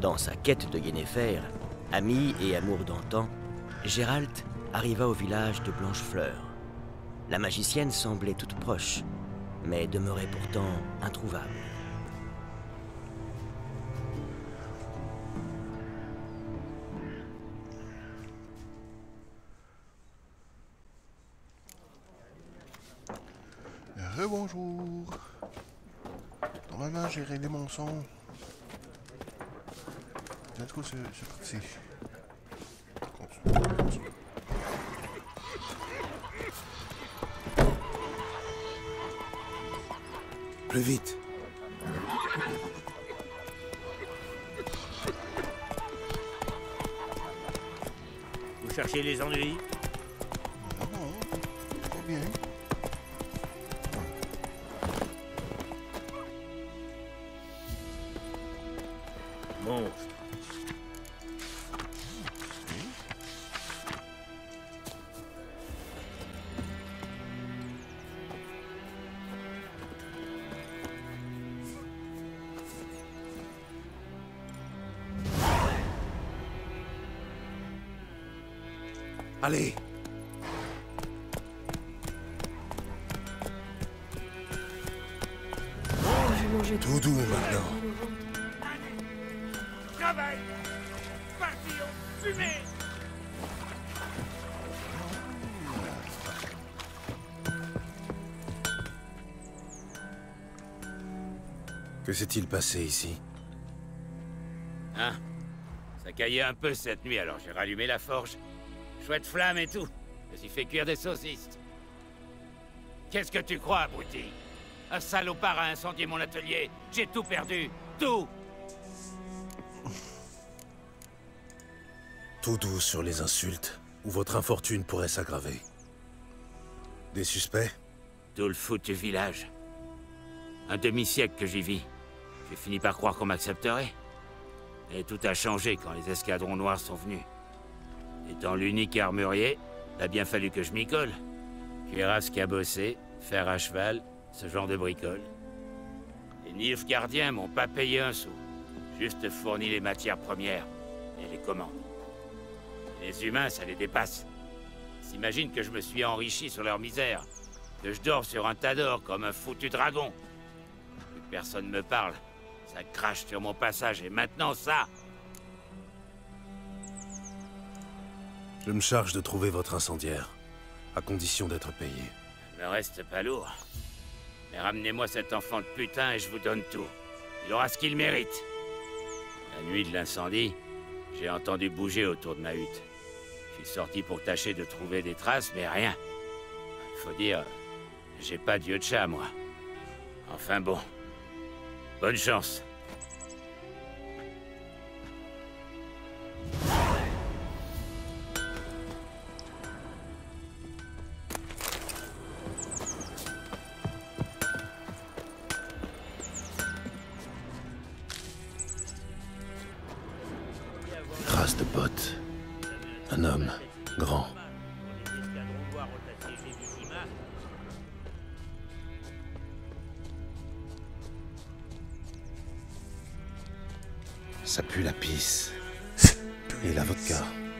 Dans sa quête de Yennefer, ami et amour d'antan, Geralt arriva au village de Blanchefleur. La magicienne semblait toute proche, mais demeurait pourtant introuvable. Rebonjour. Normalement, j'ai réglé mon son. En tout cas, c'est parti. Continue. Plus vite. Vous cherchez les ennuis? Non, très bien. Monstre. Allez. Tout doux maintenant. Travail. Parti en fumée. Que s'est-il passé ici? Hein? Ça caillait un peu cette nuit, alors j'ai rallumé la forge. Chouette flamme et tout. Je me suis fait cuire des saucisses. Qu'est-ce que tu crois, abruti? Un salopard a incendié mon atelier. J'ai tout perdu. Tout! Tout doux sur les insultes, ou votre infortune pourrait s'aggraver. Des suspects? Tout le foutu village. Un demi-siècle que j'y vis. J'ai fini par croire qu'on m'accepterait. Et tout a changé quand les escadrons noirs sont venus. Étant l'unique armurier, il a bien fallu que je m'y colle. Cuirasse cabossée, fer à cheval, ce genre de bricole. Les Nilfgaardiens m'ont pas payé un sou. Juste fourni les matières premières et les commandes. Les humains, ça les dépasse. Ils s'imaginent que je me suis enrichi sur leur misère. Que je dors sur un tas d'or comme un foutu dragon. Plus personne me parle. Ça crache sur mon passage et maintenant ça. Je me charge de trouver votre incendiaire, à condition d'être payé. Il me reste pas lourd. Mais ramenez-moi cet enfant de putain et je vous donne tout. Il aura ce qu'il mérite. La nuit de l'incendie, j'ai entendu bouger autour de ma hutte. Je suis sorti pour tâcher de trouver des traces, mais rien. Faut dire, j'ai pas d'yeux de chat, moi. Enfin bon. Bonne chance. Trace de bottes. Un homme, grand. Ça pue la pisse. Et la vodka.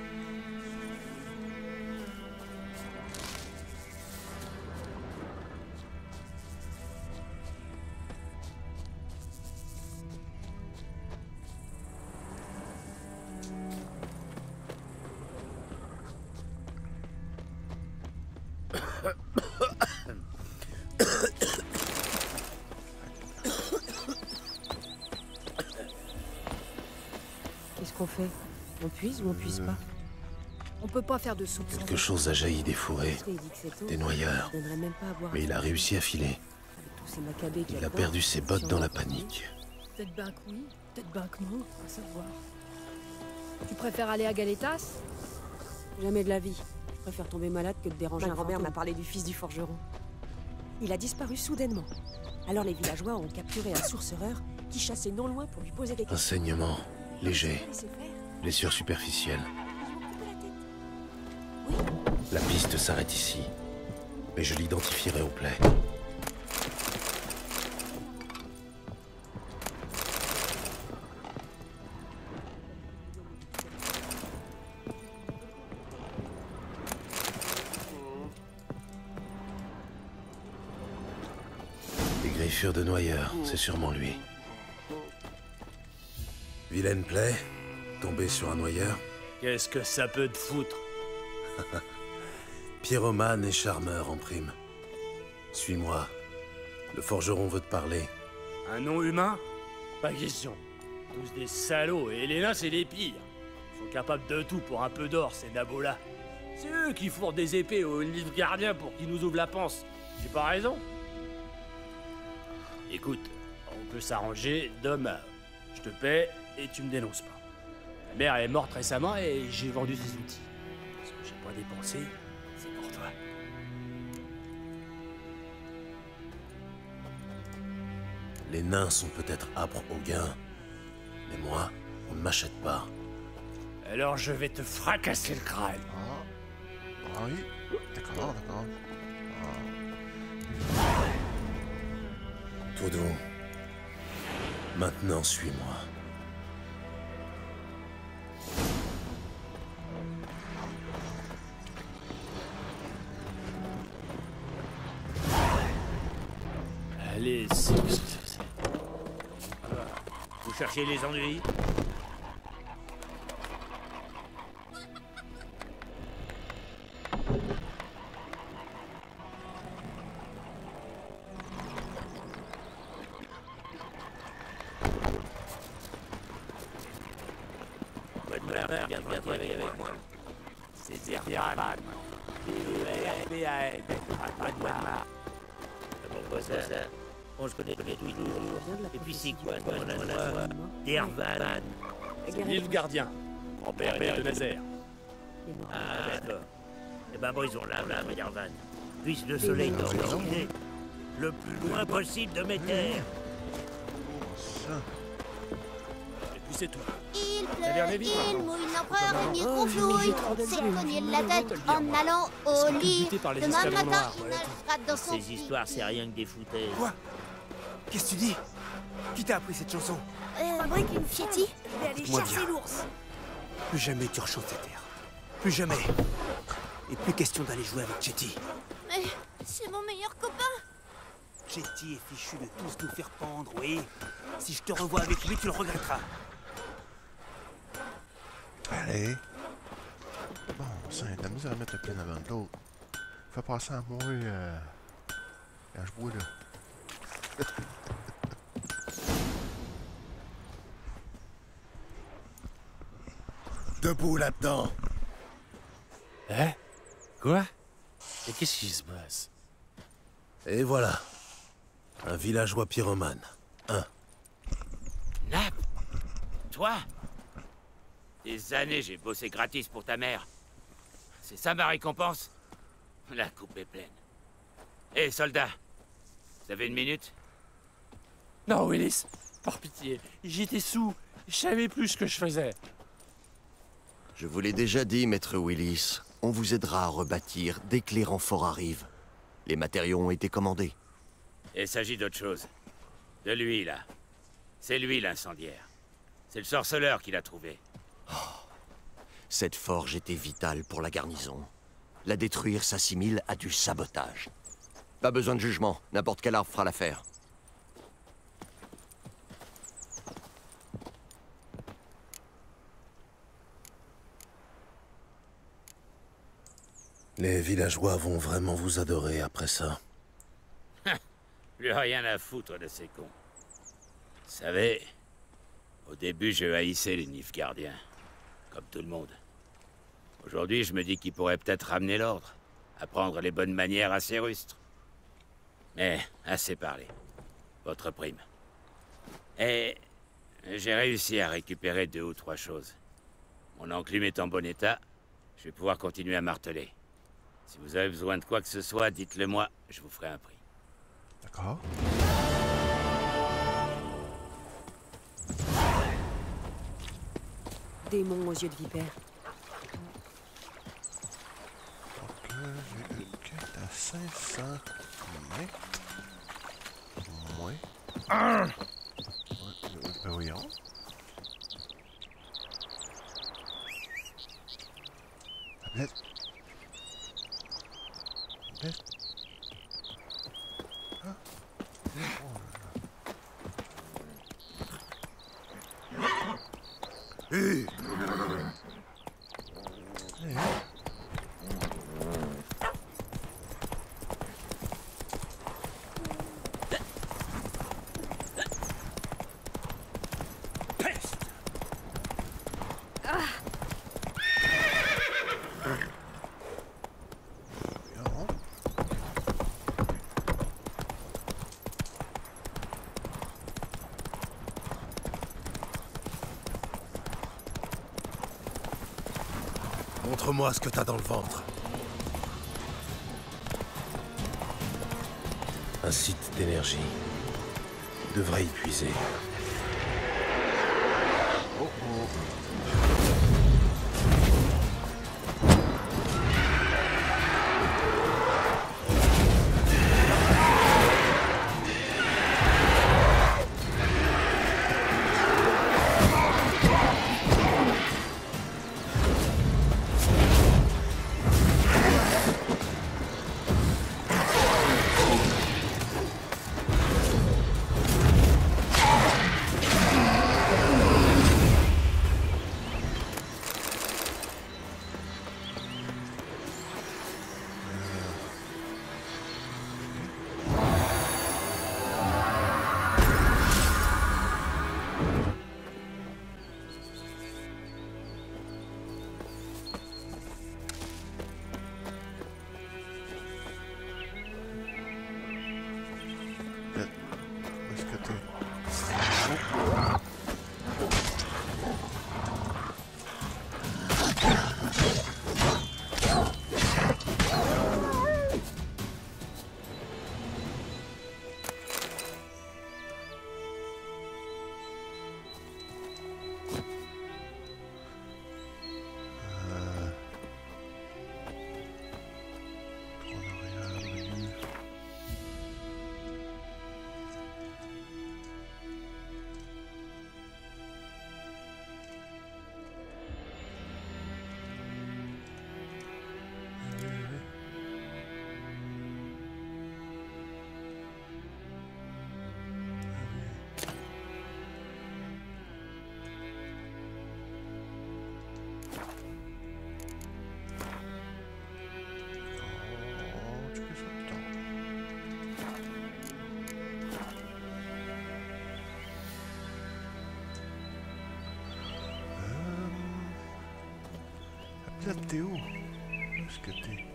Qu'est-ce qu'on fait? On puise ou on puise pas? On peut pas faire de soupe sans Quelque chose a jailli des fourrés, Il dit que c'est tôt. des noyeurs. Je donnerais même pas à boire. Mais il a réussi à filer. Avec tous ces macabées qu'il y Il a dedans, perdu ses bottes si on dans la en prend panique. Peut-être ben que oui, peut-être ben que non, à savoir. Tu préfères aller à Galetas? Jamais de la vie. Je préfère tomber malade que de déranger un Robert fantôme. m'a parlé du fils du forgeron. Il a disparu soudainement. Alors les villageois ont capturé un sourcereur qui chassait non loin pour lui poser des Un questions. saignement, léger, Laissez faire. blessure superficielle. Ils m'ont coupé la tête. Oui, La piste s'arrête ici. Mais je l'identifierai au plaid. griffure de noyeur, c'est sûrement lui. Vilaine plaie, tomber sur un noyeur. Qu'est-ce que ça peut te foutre? Pyromane et charmeur en prime. Suis-moi. Le forgeron veut te parler. Un nom humain? Pas question. Tous des salauds, et les nains, c'est les pires. Ils sont capables de tout pour un peu d'or, ces nabos-là. C'est eux qui fourrent des épées aux Nilfgaardiens pour qu'ils nous ouvrent la panse. J'ai pas raison? Écoute, on peut s'arranger d'homme à homme. Je te paie et tu me dénonces pas. Ma mère est morte récemment et j'ai vendu ses outils. Ce que j'ai pas dépensé, c'est pour toi. Les nains sont peut-être âpres au gain, mais moi, on ne m'achète pas. Alors je vais te fracasser le crâne. Ah oui, d'accord, d'accord. Tout doux. Maintenant, suis-moi. Allez, vous cherchez les ennuis? Viens avec moi. C'est Zervan. Pourquoi ça? On se connaît toujours. Et puis c'est quoi, Dervan. C'est Nilfgaardien. Grand-père de Nazaire. Ah, d'accord. Eh ben, bon, ils ont là, Dervan. Puisse le soleil t'organiser le plus loin possible de mes terres. Ça. Et puis c'est tout. Il pleut, il mouille, l'empereur est mis conflouille. C'est cogner la tête en allant au lit. Demain matin, il nagera dans son Ces histoires, c'est rien que des foutaises. Quoi? Qu'est-ce que tu dis? Qui t'a appris cette chanson? fabrique une Fieti. Je vais aller chasser l'ours. Plus jamais tu rechauffes ces terres. Plus jamais. Et plus question d'aller jouer avec Chetty. Mais c'est mon meilleur copain. Chetty est fichu de tous nous faire pendre, oui. Si je te revois avec lui, tu le regretteras. Allez. Bon, ça, t'as mis à mettre le plein avant de l'autre. Fais passer à moi, quand je bois, là. Debout là-dedans. Hein? Quoi? Et qu'est-ce qui se passe? Et voilà. Un villageois pyromane. Nap? Toi? Des années j'ai bossé gratis pour ta mère. C'est ça ma récompense? La coupe est pleine. Hé, soldat, vous avez une minute? Non, Willis, par pitié, j'étais sous, je savais plus ce que je faisais. Je vous l'ai déjà dit, maître Willis. On vous aidera à rebâtir dès que les renforts arrivent. Les matériaux ont été commandés. Il s'agit d'autre chose. De lui, là. C'est lui l'incendiaire. C'est le sorceleur qui l'a trouvé. Cette forge était vitale pour la garnison. La détruire s'assimile à du sabotage. Pas besoin de jugement, n'importe quel arbre fera l'affaire. Les villageois vont vraiment vous adorer après ça. Plus rien à foutre de ces cons. Vous savez, au début, je haïssais les Nilfgaardiens. Comme tout le monde. Aujourd'hui, je me dis qu'ils pourraient peut-être ramener l'ordre. Apprendre les bonnes manières à ces rustres. Mais, assez parlé. Votre prime. Et j'ai réussi à récupérer 2 ou 3 choses. Mon enclume est en bon état. Je vais pouvoir continuer à marteler. Si vous avez besoin de quoi que ce soit, dites-le moi, je vous ferai un prix. D'accord. Démon aux yeux de vipère. Donc là, j'ai une quête à 500. Moins. Ben voyons. Tablette. Tablette. Ah. Oh. Montre-moi ce que t'as dans le ventre. Un site d'énergie. Devrait y puiser. Oh oh. Là, t'es où? Où est-ce que t'es?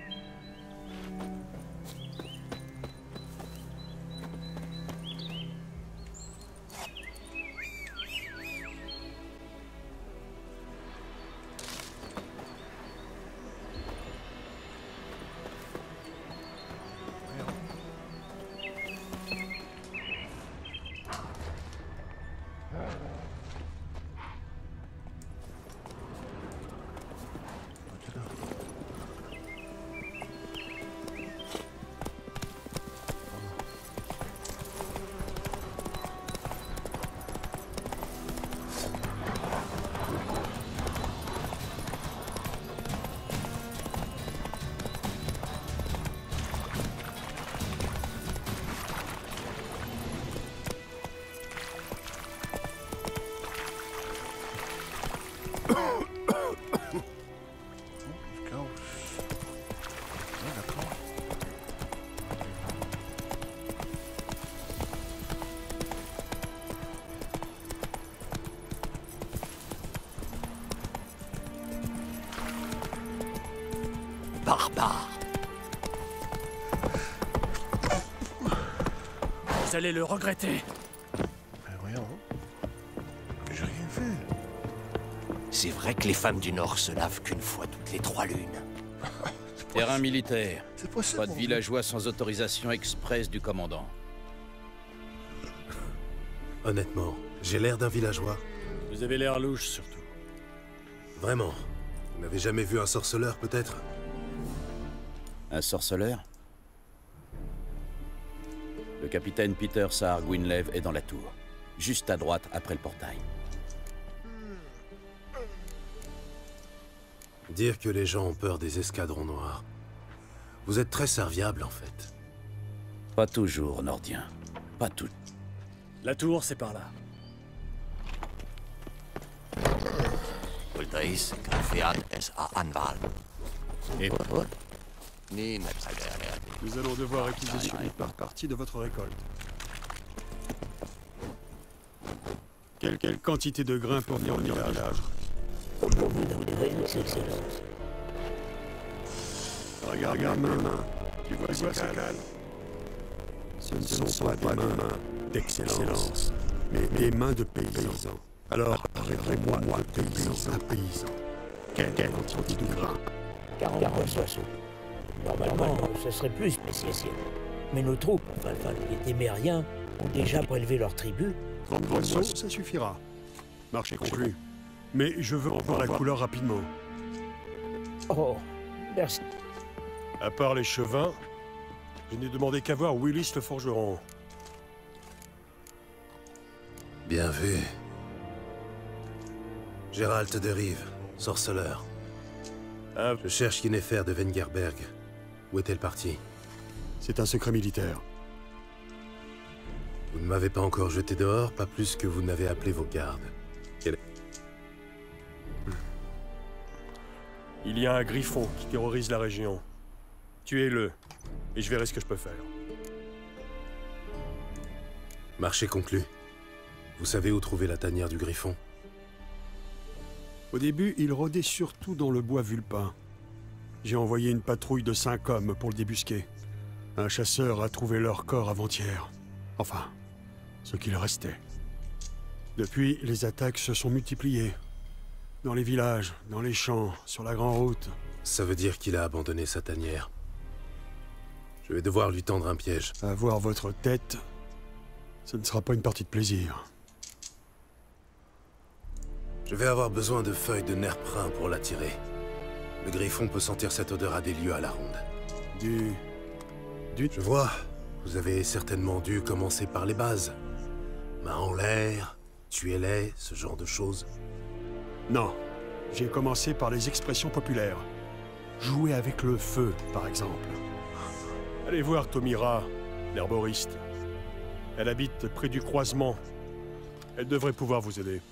Barbare. Vous allez le regretter. Ben voyons. J'ai rien fait. C'est vrai que les femmes du Nord se lavent qu'une fois toutes les 3 lunes. Terrain militaire. C'est possible. Pas de villageois sans autorisation express du commandant. Honnêtement, j'ai l'air d'un villageois. Vous avez l'air louche, surtout. Vraiment. Vous n'avez jamais vu un sorceleur, peut-être? Un sorceleur? Le capitaine Peter Saar Gwynleve est dans la tour. Juste à droite, après le portail. Dire que les gens ont peur des escadrons noirs. Vous êtes très serviable, en fait. Pas toujours, Nordien. Pas tout. La tour, c'est par là. Deis Graffiat es a Anval. Et Nous allons devoir réquisitionner par partie de votre récolte. Quelle quantité de grains pour venir au village? Vous voudrez, Excellence. Regarde mes mains. Tu vois ces cannes? Ce ne sont pas des mains d'excellence, mais des mains de paysans. Alors, arrêtez-moi de paysan à paysan. Quelle quantité de grains? 40 soissons. Normalement, ce serait plus spécial. Mais nos troupes, enfin les Témériens, ont déjà prélevé leur tribu. 30 boissons, ça suffira. Marché conclu. Mais je veux en voir la couleur rapidement. Oh, merci. À part les chevins, je n'ai demandé qu'à voir Willis le forgeron. Bien vu. Gérald de Rive, sorceleur. Je cherche Yennefer de Wengerberg. Où est-elle partie? C'est un secret militaire. Vous ne m'avez pas encore jeté dehors, pas plus que vous n'avez appelé vos gardes. Il y a un griffon qui terrorise la région. Tuez-le, et je verrai ce que je peux faire. Marché conclu. Vous savez où trouver la tanière du griffon? Au début, il rôdait surtout dans le bois vulpin. J'ai envoyé une patrouille de 5 hommes pour le débusquer. Un chasseur a trouvé leur corps avant-hier. Enfin, ce qu'il restait. Depuis, les attaques se sont multipliées. Dans les villages, dans les champs, sur la grande route. Ça veut dire qu'il a abandonné sa tanière. Je vais devoir lui tendre un piège. Avoir votre tête, ce ne sera pas une partie de plaisir. Je vais avoir besoin de feuilles de nerprin pour l'attirer. Le griffon peut sentir cette odeur à des lieues à la ronde. Je vois. Vous avez certainement dû commencer par les bases. Main en l'air, tuez-les, ce genre de choses. Non. J'ai commencé par les expressions populaires. Jouer avec le feu, par exemple. Allez voir Tomira, l'herboriste. Elle habite près du croisement. Elle devrait pouvoir vous aider.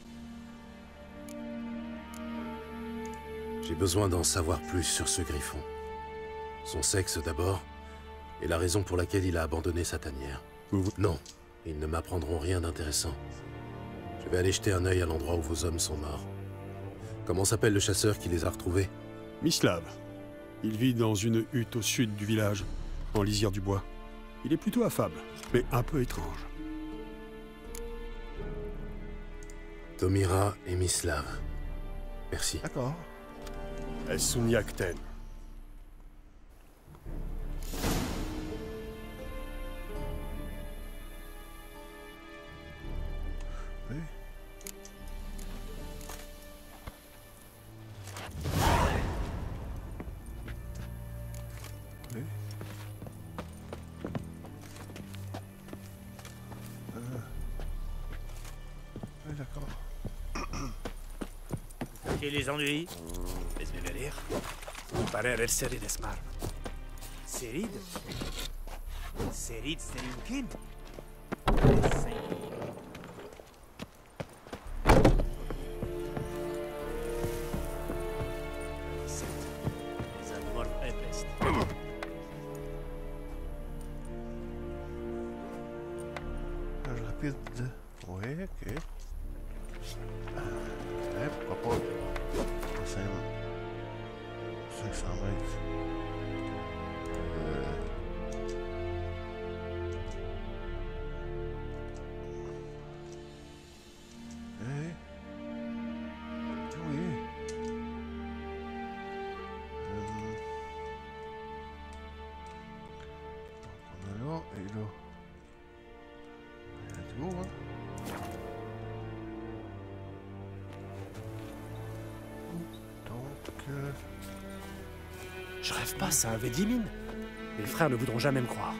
J'ai besoin d'en savoir plus sur ce griffon. Son sexe d'abord, et la raison pour laquelle il a abandonné sa tanière. Non, ils ne m'apprendront rien d'intéressant. Je vais aller jeter un œil à l'endroit où vos hommes sont morts. Comment s'appelle le chasseur qui les a retrouvés? Mislav. Il vit dans une hutte au sud du village, en lisière du bois. Il est plutôt affable, mais un peu étrange. Tomira et Mislav. Merci. D'accord. Esuniakten. Oui. Oui. Oui, d'accord. Et les ennuis? Bismi venir. Parer el serid esmar. Serid? Serid serimkin? Page rapide. Oui, ok. Ouais, pourquoi pas. 500 mètres. Oui. On est là et là. Let's go, hein. Je rêve pas, ça avait 10 000. Mes frères ne voudront jamais me croire.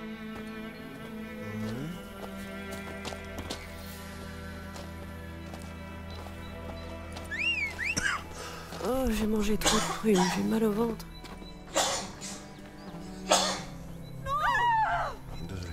Oh, j'ai mangé trop de prunes, j'ai mal au ventre. Désolé.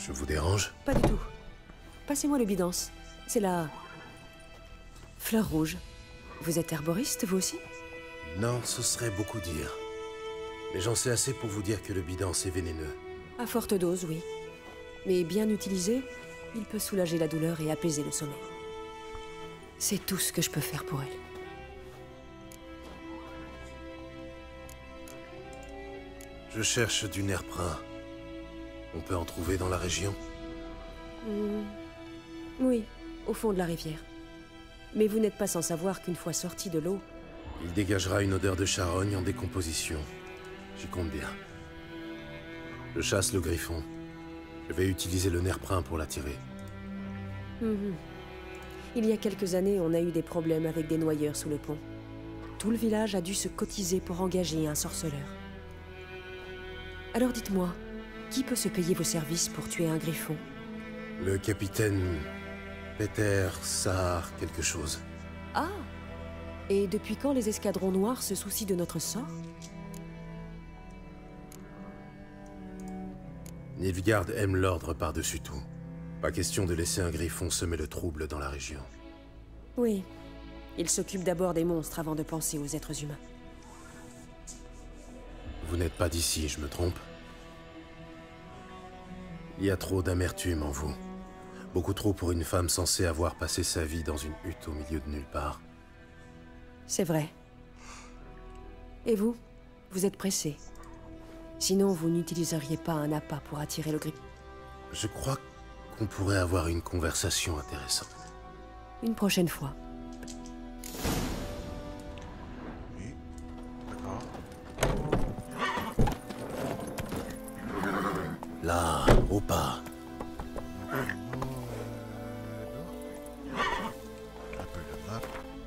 Je vous dérange? Pas du tout. Passez-moi le bidance. C'est la... fleur rouge. Vous êtes herboriste, vous aussi? Non, ce serait beaucoup dire. Mais j'en sais assez pour vous dire que le bidance est vénéneux. À forte dose, oui. Mais bien utilisé, il peut soulager la douleur et apaiser le sommeil. C'est tout ce que je peux faire pour elle. Je cherche du nerprin. On peut en trouver dans la région? Oui, au fond de la rivière. Mais vous n'êtes pas sans savoir qu'une fois sorti de l'eau... Il dégagera une odeur de charogne en décomposition. J'y compte bien. Je chasse le griffon. Je vais utiliser le nerprin pour l'attirer. Il y a quelques années, on a eu des problèmes avec des noyeurs sous le pont. Tout le village a dû se cotiser pour engager un sorceleur. Alors dites-moi, qui peut se payer vos services pour tuer un griffon? Le capitaine... Peter Sahar quelque chose. Ah! Et depuis quand les escadrons noirs se soucient de notre sort? Nilfgaard aime l'ordre par-dessus tout. Pas question de laisser un griffon semer le trouble dans la région. Oui. Il s'occupe d'abord des monstres avant de penser aux êtres humains. Vous n'êtes pas d'ici, je me trompe? Il y a trop d'amertume en vous. Beaucoup trop pour une femme censée avoir passé sa vie dans une hutte au milieu de nulle part. C'est vrai. Et vous? Vous êtes pressé. Sinon, vous n'utiliseriez pas un appât pour attirer le griffon. Je crois qu'on pourrait avoir une conversation intéressante. Une prochaine fois. Oui, d'accord. Là, au pas. Un peu de map.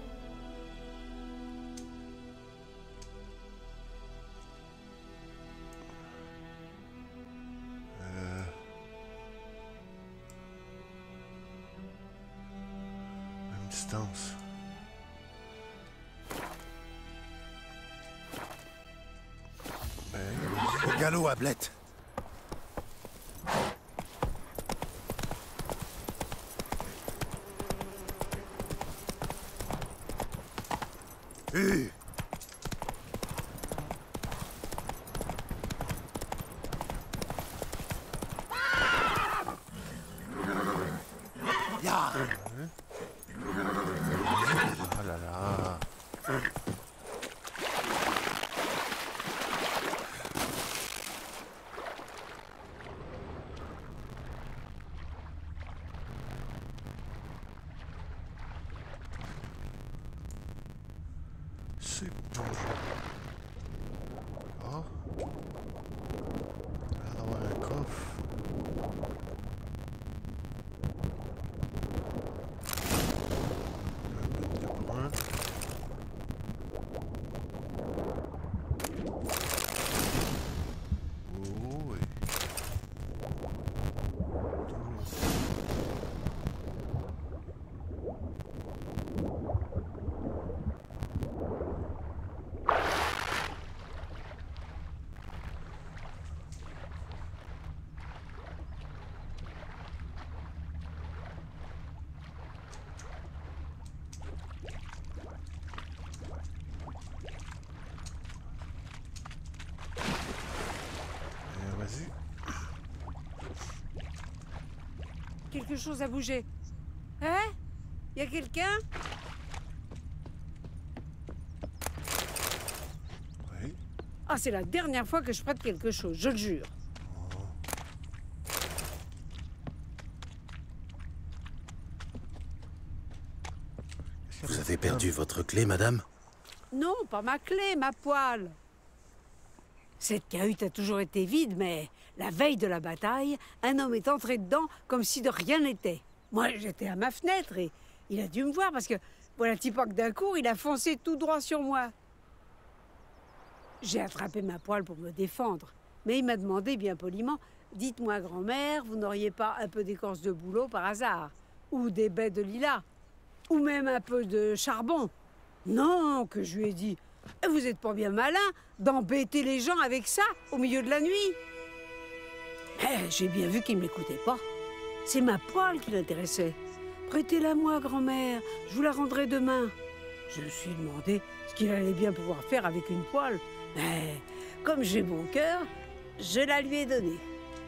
Même distance. Au galop, Ablette. Oh là là. C'est bon. Oh. Il va y avoir un coffre. Vas-y. Quelque chose a bougé. Hein? Y a quelqu'un? Oui. Ah, c'est la dernière fois que je prête quelque chose, je le jure. Vous avez perdu votre clé, madame? Non, pas ma clé, ma poêle. Cette cahute a toujours été vide, mais la veille de la bataille, un homme est entré dedans comme si de rien n'était. Moi, j'étais à ma fenêtre et il a dû me voir parce que, voilà, petit pas que d'un coup, il a foncé tout droit sur moi. J'ai attrapé ma poêle pour me défendre, mais il m'a demandé bien poliment, « Dites-moi, grand-mère, vous n'auriez pas un peu d'écorce de bouleau par hasard? Ou des baies de lilas? Ou même un peu de charbon? » Non, que je lui ai dit. Vous êtes pas bien malin d'embêter les gens avec ça, au milieu de la nuit? J'ai bien vu qu'il ne m'écoutait pas. C'est ma poêle qui l'intéressait. Prêtez-la-moi, grand-mère, je vous la rendrai demain. Je me suis demandé ce qu'il allait bien pouvoir faire avec une poêle. Mais comme j'ai bon cœur, je la lui ai donnée.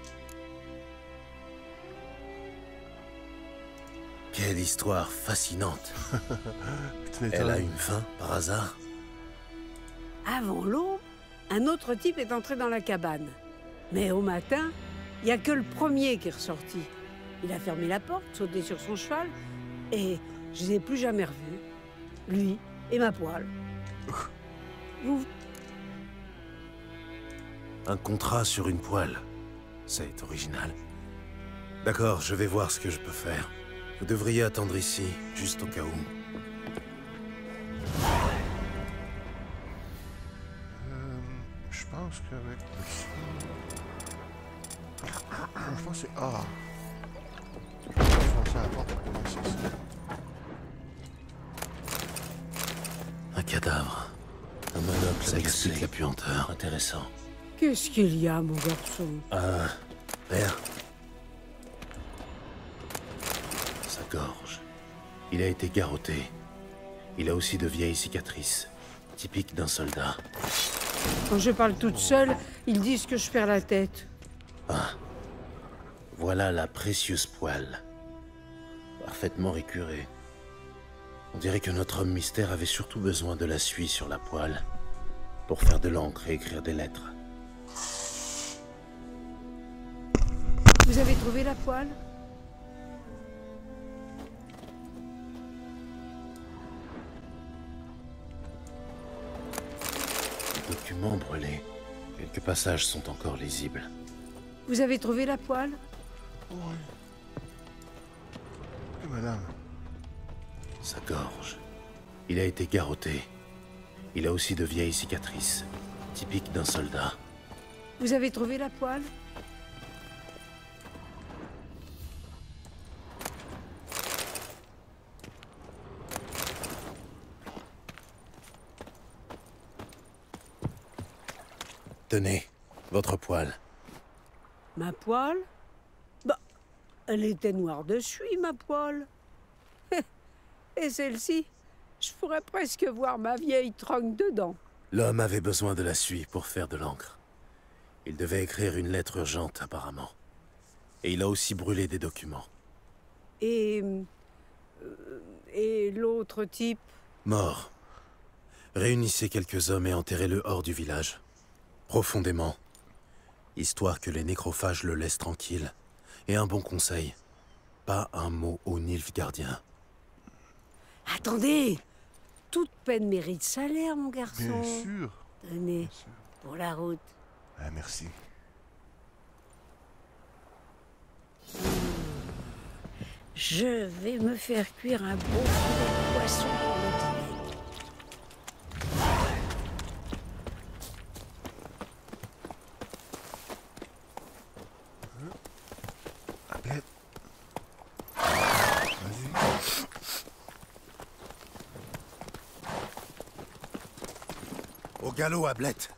Quelle histoire fascinante. Elle a une fin, par hasard? Avant l'aube, un autre type est entré dans la cabane. Mais au matin, il n'y a que le premier qui est ressorti. Il a fermé la porte, sauté sur son cheval, et je ne les ai plus jamais revus. Lui et ma poêle. Vous... Un contrat sur une poêle. C'est original. D'accord, je vais voir ce que je peux faire. Vous devriez attendre ici, juste au cas où. Je pense qu'avec... Je pense que c'est A. Je vais foncer à la porte pour commencer ça. Un cadavre. Un monocle, ça explique la puanteur. Intéressant. Qu'est-ce qu'il y a, mon garçon? Père. Sa gorge. Il a été garrotté. Il a aussi de vieilles cicatrices, typiques d'un soldat. Quand je parle toute seule, ils disent que je perds la tête. Ah. Voilà la précieuse poêle. Parfaitement récurée. On dirait que notre homme mystère avait surtout besoin de la suie sur la poêle pour faire de l'encre et écrire des lettres. Vous avez trouvé la poêle? Documents brûlés. Quelques passages sont encore lisibles. Vous avez trouvé la poêle? Oui. Oui, madame. Sa gorge. Il a été garrotté. Il a aussi de vieilles cicatrices, typiques d'un soldat. Vous avez trouvé la poêle? Tenez, votre poêle. Ma poêle? Bah, elle était noire de suie, ma poêle. Et celle-ci, je pourrais presque voir ma vieille tronque dedans. L'homme avait besoin de la suie pour faire de l'encre. Il devait écrire une lettre urgente, apparemment. Et il a aussi brûlé des documents. Et l'autre type? Mort. Réunissez quelques hommes et enterrez-le hors du village. Profondément. Histoire que les nécrophages le laissent tranquille. Et un bon conseil. Pas un mot au Nilfgaardien. Attendez! Toute peine mérite salaire, mon garçon. Bien sûr. Tenez, Bien sûr. pour la route. Ah, merci. Je vais me faire cuire un beau filet de poisson pour le dîner. Ablette. Vas-y. Au galop, Ablette.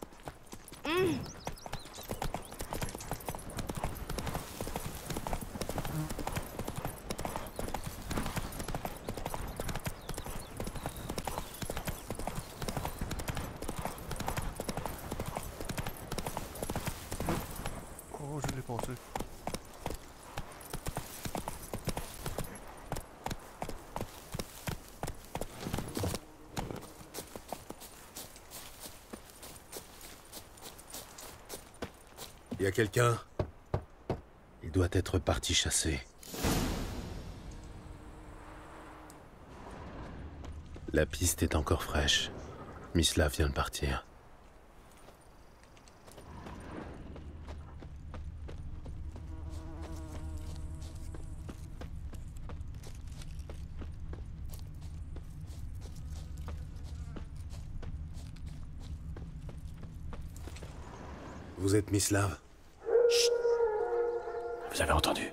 Oh, je l'ai passé. Y a quelqu'un? Il doit être parti chasser. La piste est encore fraîche. Mislav vient de partir. Vous êtes Mislav? Chut! Vous avez entendu?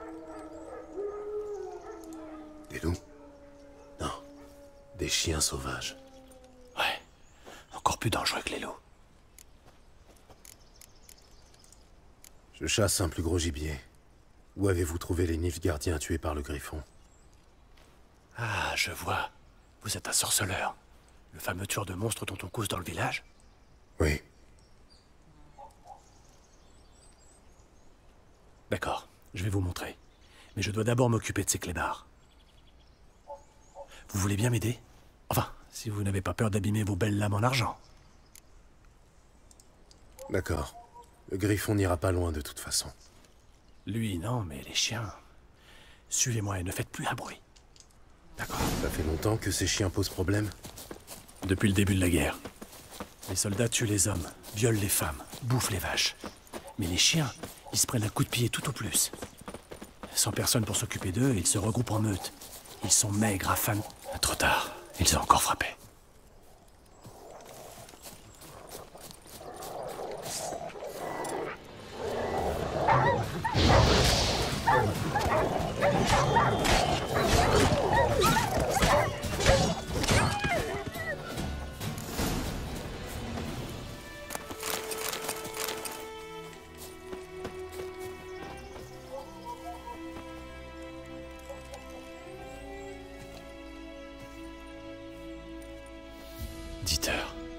Des loups? Non. Des chiens sauvages. Ouais. Encore plus dangereux que les loups. Je chasse un plus gros gibier. Où avez-vous trouvé les Nilfgaardiens tués par le Griffon? Ah, je vois. Vous êtes un sorceleur. Le fameux tueur de monstres dont on cause dans le village? Oui. D'accord, je vais vous montrer. Mais je dois d'abord m'occuper de ces clébards. Vous voulez bien m'aider? Enfin, si vous n'avez pas peur d'abîmer vos belles lames en argent. D'accord. Le Griffon n'ira pas loin de toute façon. Lui, non, mais les chiens... Suivez-moi et ne faites plus un bruit. D'accord. Ça fait longtemps que ces chiens posent problème? Depuis le début de la guerre. Les soldats tuent les hommes, violent les femmes, bouffent les vaches. Mais les chiens, ils se prennent un coup de pied tout au plus. Sans personne pour s'occuper d'eux, ils se regroupent en meute. Ils sont maigres, affamés. Trop tard, ils ont encore frappé. Dieter.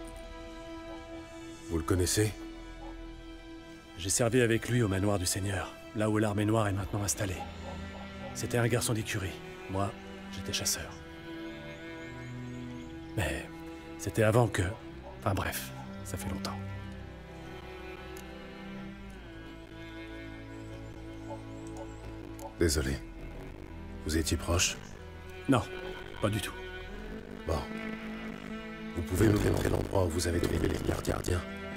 Vous le connaissez? J'ai servi avec lui au manoir du Seigneur, là où l'armée noire est maintenant installée. C'était un garçon d'écurie. Moi, j'étais chasseur. Mais c'était avant que... Enfin bref, ça fait longtemps. Désolé. Vous étiez proche? Non, pas du tout. Bon. Vous pouvez me montrer l'endroit où vous avez trouvé les Nilfgaardiens?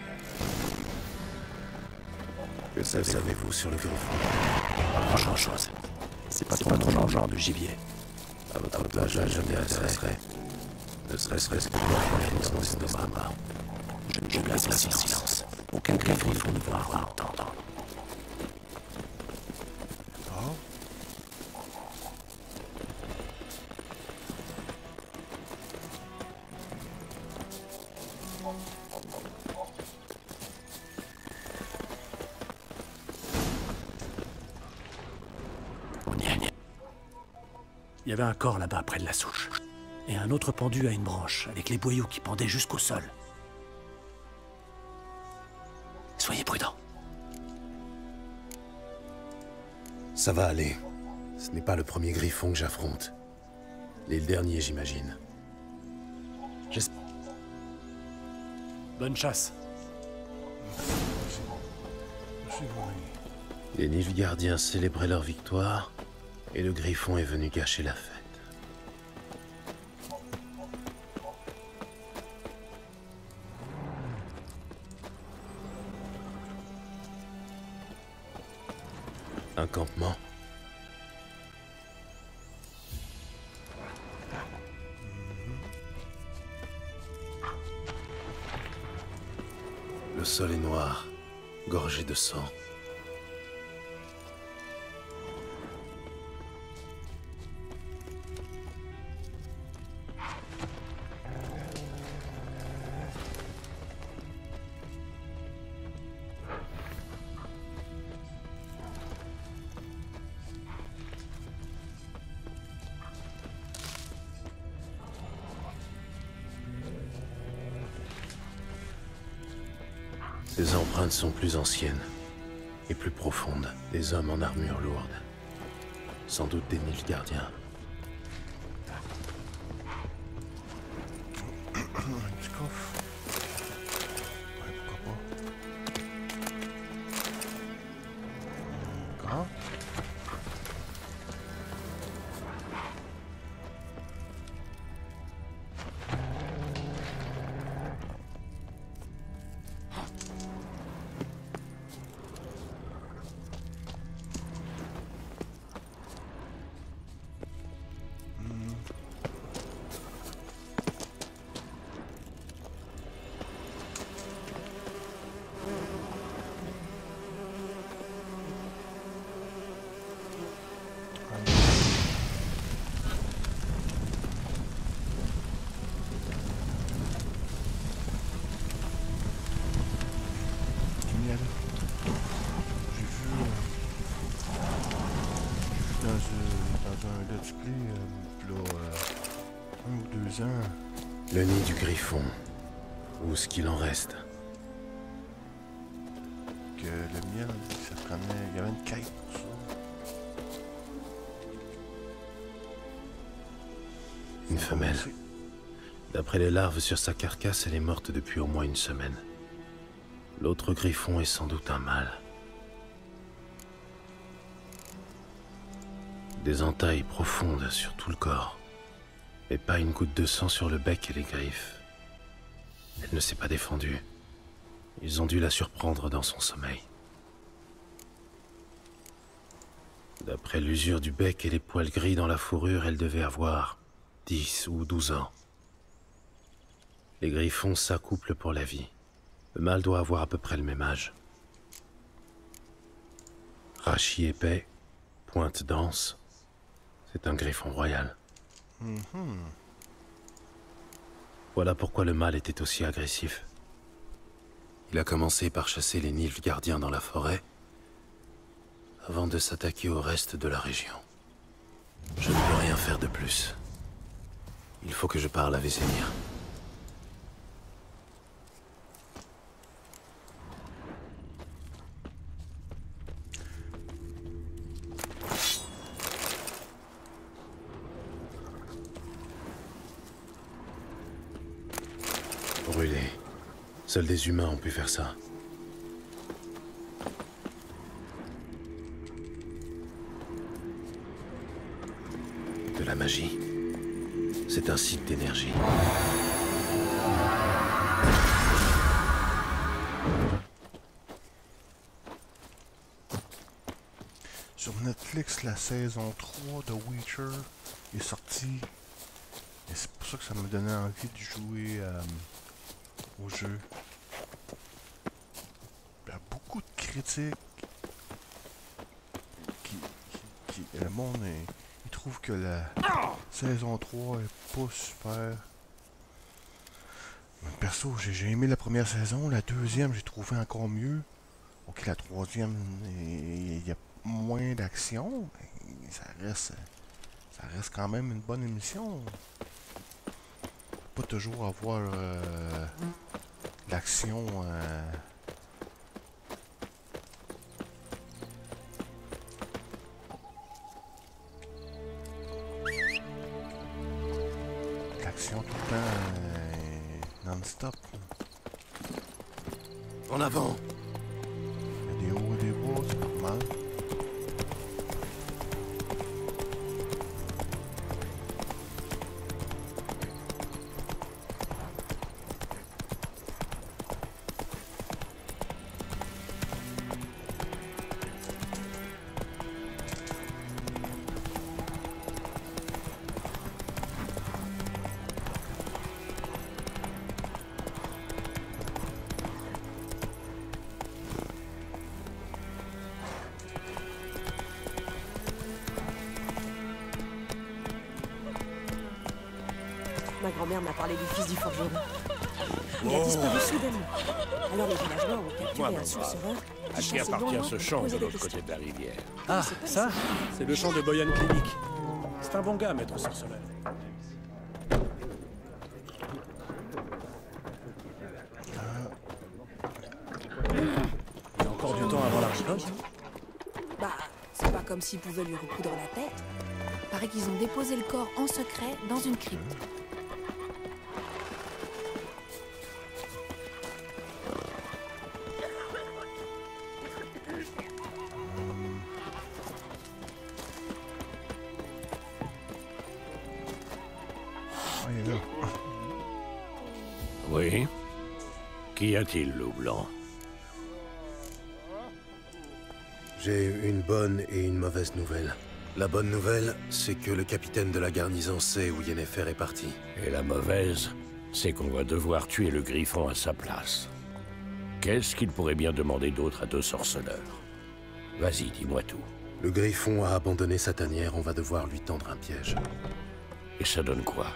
Que savez-vous sur le Griffon? Pas grand-chose. C'est pas trop mon genre de gibier. À votre place, je m'intéresserai. Ne serait-ce que pour la connaissance de Mama. Je glace en silence. Aucun Griffon ne pourra entendre. Il y avait un corps là-bas, près de la souche. Et un autre pendu à une branche, avec les boyaux qui pendaient jusqu'au sol. Soyez prudents. Ça va aller. Ce n'est pas le premier Griffon que j'affronte. Les derniers, j'imagine. Bonne chasse. Les Nilfgaardiens célébraient leur victoire, et le Griffon est venu gâcher la fête. Un campement. Le sol est noir, gorgé de sang. Ces empreintes sont plus anciennes et plus profondes. Des hommes en armure lourde. Sans doute des Nilfgaardiens. Un petit coffre. Ouais, pourquoi pas. Encore. un let's play, là, 1 ou 2 ans. Le nid du griffon. Ou ce qu'il en reste. Que le miel, ça prenait... Il y avait une quête pour ça. Une femelle. D'après les larves sur sa carcasse, elle est morte depuis au moins une semaine. L'autre griffon est sans doute un mâle. Des entailles profondes sur tout le corps. Mais pas une goutte de sang sur le bec et les griffes. Elle ne s'est pas défendue. Ils ont dû la surprendre dans son sommeil. D'après l'usure du bec et les poils gris dans la fourrure, elle devait avoir 10 ou 12 ans. Les griffons s'accouplent pour la vie. Le mâle doit avoir à peu près le même âge. Rachis épais, pointe dense. C'est un griffon royal. Voilà pourquoi le mâle était aussi agressif. Il a commencé par chasser les Nilfgaardiens dans la forêt, avant de s'attaquer au reste de la région. Je ne peux rien faire de plus. Il faut que je parle à Vesemir. Brûlé. Seuls des humains ont pu faire ça. De la magie. C'est un site d'énergie. Sur Netflix, la saison 3 de Witcher est sortie. Et c'est pour ça que ça me donnait envie de jouer au jeu. Il y a beaucoup de critiques le monde il trouve que la saison 3 est pas super. Perso, j'ai aimé la première saison, la deuxième j'ai trouvé encore mieux. Ok, la troisième, il y a moins d'action, mais ça reste quand même une bonne émission. Pas toujours avoir l'action l'action tout le temps non-stop. En avant. Il y a des hauts et des bas, c'est normal. Ma grand-mère m'a parlé du fils du forgeron. Il a disparu soudainement. Alors les villageois ont capturé un sorcereur À qui appartient ce champ de l'autre côté de la rivière? Ah, ça, c'est le champ de Boyan Klinik. C'est un bon gars, maître sorceleur. Il y a encore du temps avant la récolte? Bah, c'est pas comme s'ils pouvaient lui recoudre la tête. Paraît qu'ils ont déposé le corps en secret dans une crypte. Oui? Qu'y a-t-il, loup blanc? J'ai une bonne et une mauvaise nouvelle. La bonne nouvelle, c'est que le capitaine de la garnison sait où Yennefer est parti. Et la mauvaise, c'est qu'on va devoir tuer le griffon à sa place. Qu'est-ce qu'il pourrait bien demander d'autre à deux sorceleurs? Vas-y, dis-moi tout. Le griffon a abandonné sa tanière, on va devoir lui tendre un piège. Et ça donne quoi?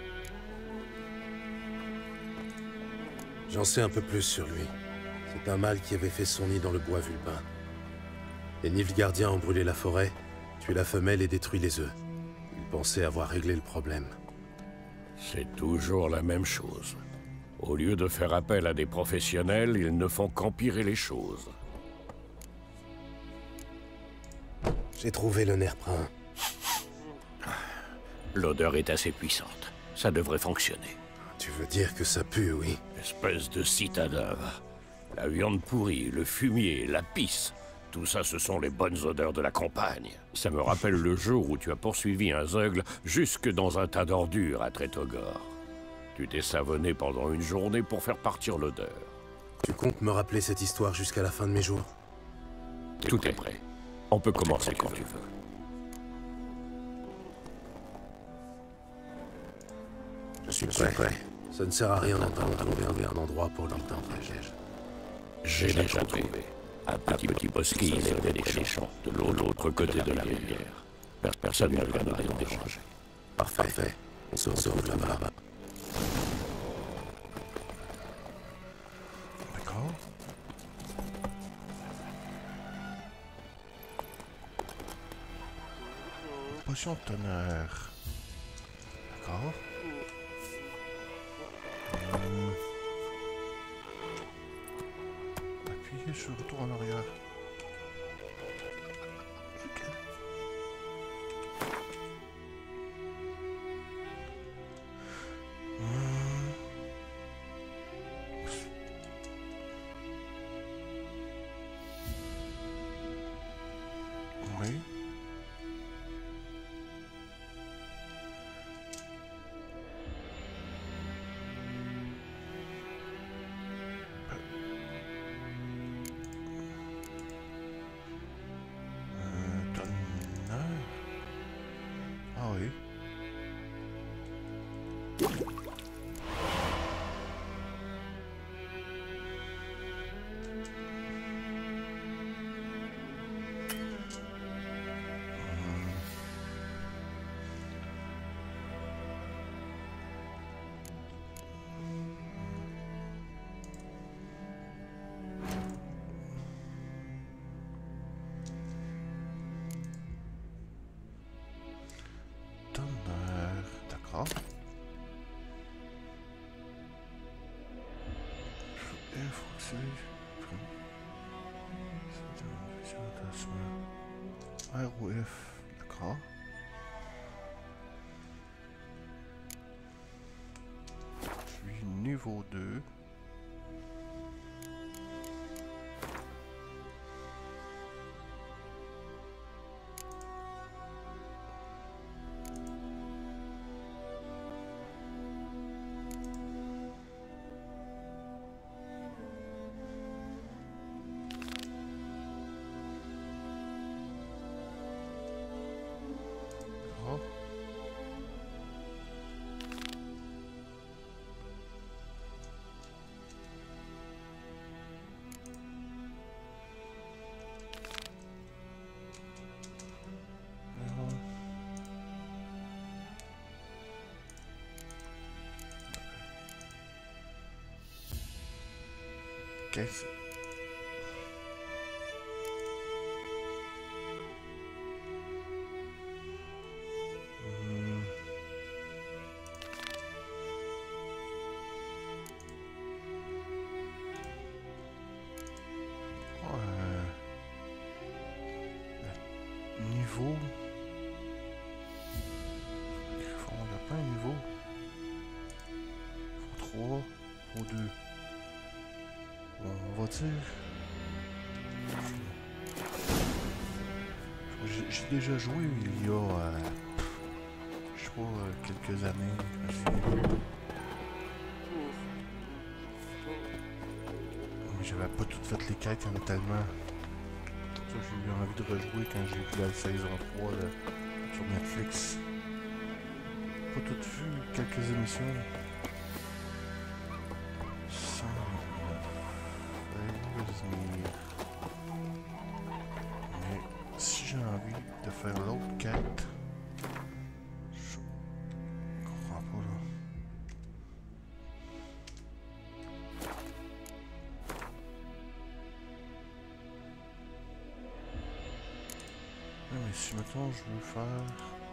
J'en sais un peu plus sur lui. C'est un mâle qui avait fait son nid dans le bois vulpin. Les Nilfgaardiens ont brûlé la forêt, Tue la femelle et détruis les œufs. Il pensait avoir réglé le problème. C'est toujours la même chose. Au lieu de faire appel à des professionnels, ils ne font qu'empirer les choses. J'ai trouvé le nerf brun. L'odeur est assez puissante. Ça devrait fonctionner. Tu veux dire que ça pue, oui? Espèce de citadin. La viande pourrie, le fumier, la pisse. Tout ça, ce sont les bonnes odeurs de la campagne. Ça me rappelle le jour où tu as poursuivi un zeugle jusque dans un tas d'ordures à Tretogor. Tu t'es savonné pendant une journée pour faire partir l'odeur. Tu comptes me rappeler cette histoire jusqu'à la fin de mes jours? Tout est prêt. On peut commencer quand tu veux. Je suis prêt. Ça ne sert à rien d'attendre trouver un endroit pour l'entendre, J'ai déjà trouvé. Un petit bosquet près des champs, de l'autre côté de la rivière. Personne ne viendra nous déranger. Parfait. On se retrouve là-bas. D'accord. Potion de tonnerre. D'accord. Appuyez sur le retour en arrière. Oui. Ah oui. D'accord. ROF, d'accord. Je suis niveau 2. Qu'est-ce? Niveau. Il n'y a pas un niveau. Faut 3, faut 2. On va dire. J'ai déjà joué il y a. Je sais pas, quelques années. Mais j'avais pas tout fait les quêtes, il y en a tellement. Ça, j'ai eu envie de rejouer quand j'ai vu la saison 3 là, sur Netflix. Pas tout vu, quelques émissions. Mais si j'ai envie de faire l'autre quête, je comprends pas là. Mais si si mettons je veux faire...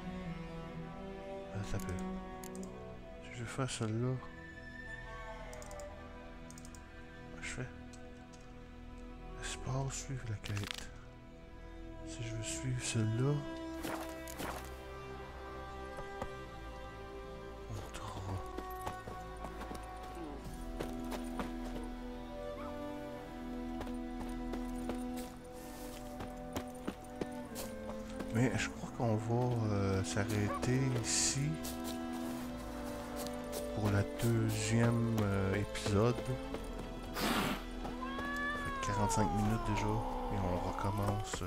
ça peut. Si je veux faire celle-là... Je fais... Espace, suivre la quête. Si je veux suivre celle-là... Mais je crois qu'on va s'arrêter ici pour la deuxième épisode. Ça fait 45 minutes déjà et on recommence.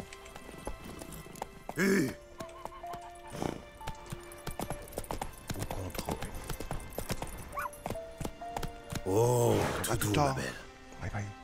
Au contrôle. Oh, à tout tard. Bye bye.